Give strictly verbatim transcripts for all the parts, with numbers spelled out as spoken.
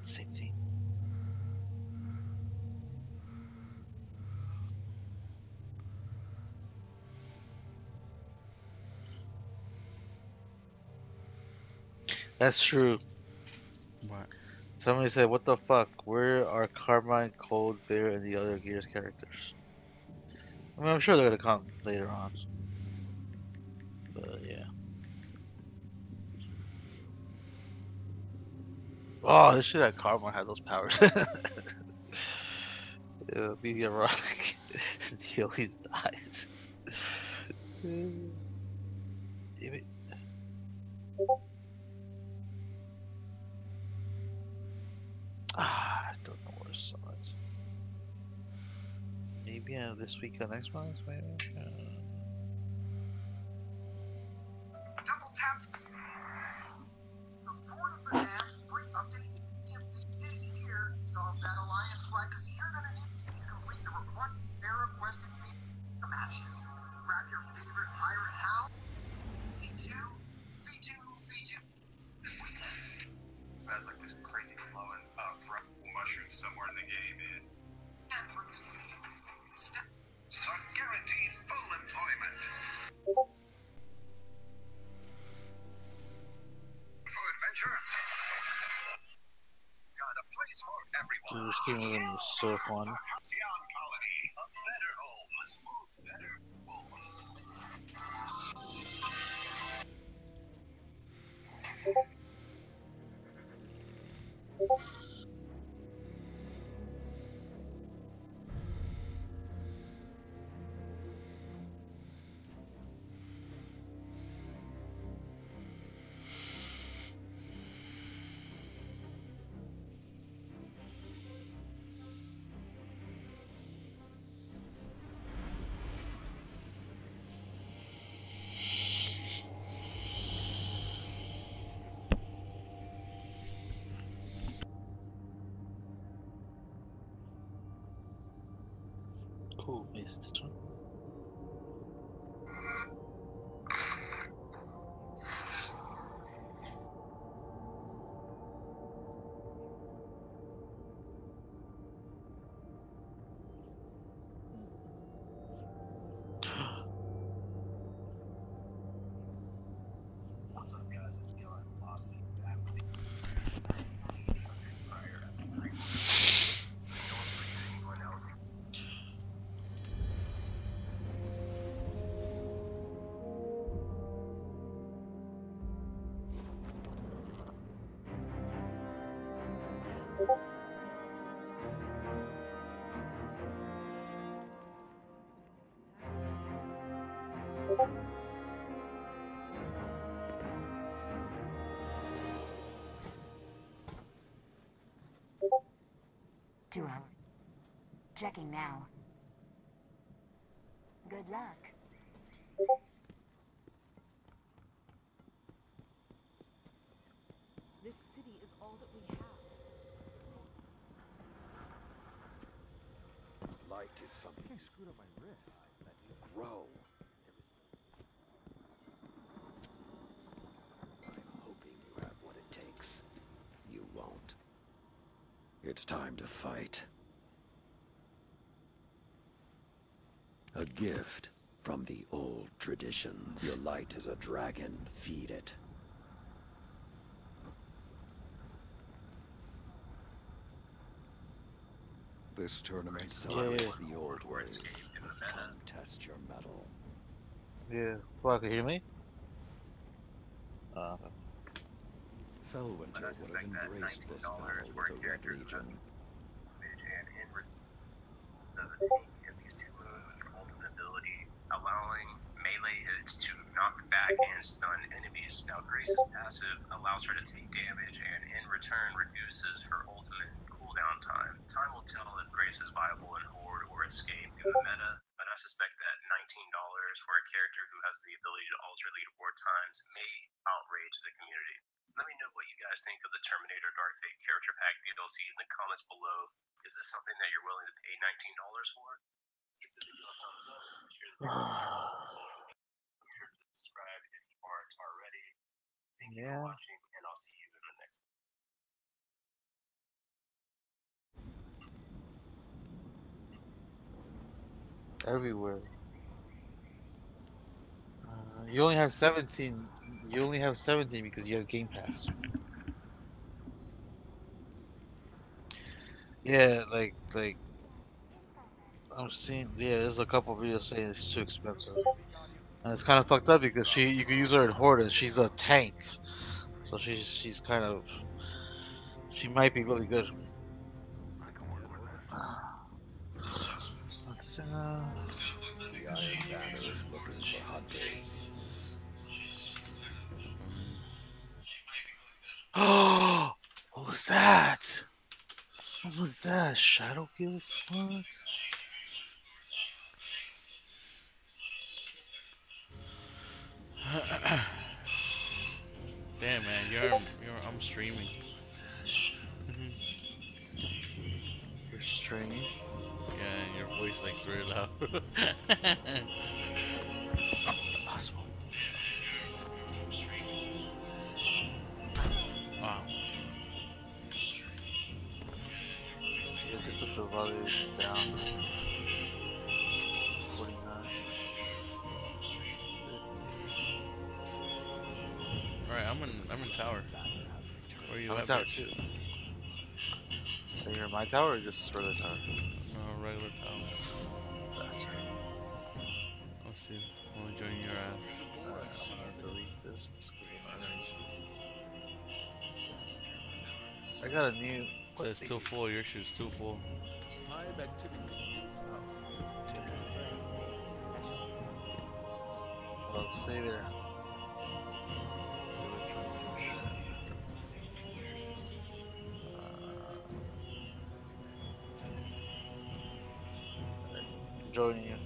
Same thing. That's true. What? Somebody said, "What the fuck? Where are Carmine, Cold, Bear, and the other Gears characters?" I mean, I'm sure they're gonna come later on. But yeah. Oh, this shit at Carmine had those powers. Yeah, being ironic. He always dies. Damn it. Ah, I don't know where it's at. Maybe uh, this week or next month, maybe. Uh, Double taps. The Fort of the Damned free update is here. Solve that alliance flag because you're gonna need it to complete the required Arab Western matches. Grab your favorite pirate Hal. V two, V two, V two. This weekend. That's like this crazy flowing uh, front mushroom somewhere in the game, and and for P C. Step. So guaranteed full employment. For adventure. Got a place for everyone. this game is so fun. Halcyon Colony, a better home. Better home. Cool, missed this one. What's up, guys? It's Gillen Velocity back with the prior as a prequel. Don't believe anyone else. Duo. Checking now. Good luck. This city is all that we have. Light is something. I screwed up my wrist. That you grow. I'm hoping you have what it takes. You won't. It's time to fight. A gift from the old traditions. Your light is a dragon. Feed it. This tournament celebrates the old ways. Come test your mettle. Yeah. Well, can you hear me? Uh, Felwinter would have embraced this battle with the Red Legion. And in so the tank and these two moons with their ultimate ability, allowing melee hits to knock back and stun enemies. Now Grace's passive allows her to take damage and in return reduces her ultimate cooldown time. Time will tell if Grace is viable in Horde or Escape in the meta, but I suspect that nineteen dollars for a character who has the ability to alter leaderboard times may outrage the community. Let me know what you guys think of the Terminator Dark Fate character pack D L C in the comments below. Is this something that you're willing to pay nineteen dollars for? Give the video a thumbs up. Share the video on social media. Be sure to subscribe if you aren't already. Thank you Yeah. for watching, and I'll see you in the next one. Everywhere. Uh, you only have seventeen. You only have seventeen because you have Game Pass. Yeah, like like I'm seeing. Yeah, there's a couple videos saying it's too expensive, and it's kind of fucked up because she you can use her in Horde and she's a tank, so she's she's kind of she might be really good. Let's, uh, The Iron Banner is looking for hunters. Oh, what was that? What was that? Shadow Guild? What? Damn, man, you're you're I'm streaming. You're streaming? Yeah, and your voice like very loud. Impossible. Wow. You have to put the volume down. forty-nine. All right, I'm in I'm in tower. Where are you I'm in at? tower bitch? too. Are you in my tower or just regular tower? No, regular tower. Bastard. I'll see. I'm gonna join your ass. Alright, I'm gonna delete this because I got a new. So it's too full. Your shoe's too full. Well, stay there. Uh, joining you.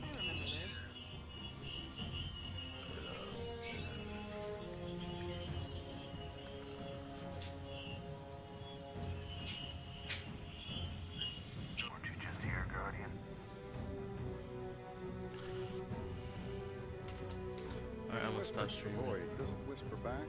Weren't you just here, Guardian? Alright, I'm gonna stop streaming. Void doesn't whisper back.